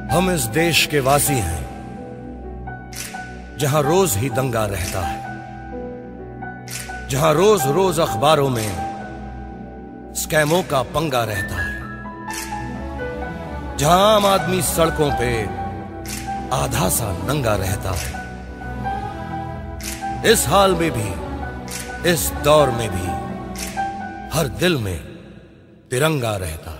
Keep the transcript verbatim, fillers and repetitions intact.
हम इस देश के वासी हैं जहां रोज ही दंगा रहता है, जहां रोज रोज अखबारों में स्कैमों का पंगा रहता है, जहां आम आदमी सड़कों पे आधा सा नंगा रहता है। इस हाल में भी, इस दौर में भी हर दिल में तिरंगा रहता है।